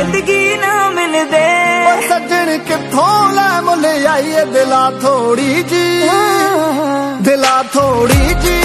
जिंदगी ना मिलदे। सज्जन किथों लै मुल आईए दिला थोड़ी जी, दिला थोड़ी जी।